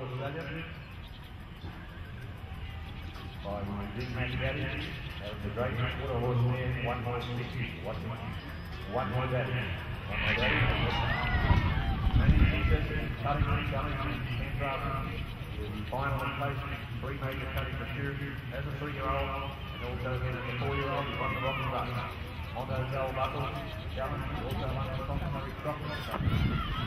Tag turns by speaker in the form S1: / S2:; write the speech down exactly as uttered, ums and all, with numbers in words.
S1: Australia. By Rick McGaddy, out of the Great Water Horse there, one more sixty. One more, one more daddy. One more daddy. Many pieces, cutting, challenging, ten drafts. The final place, three major cutting for sure. As a three-year-old, and also then as a four-year-old, he won the Rocky Rush. Mondo Bell Buckle, challenge, also won the Complimentary Crocker.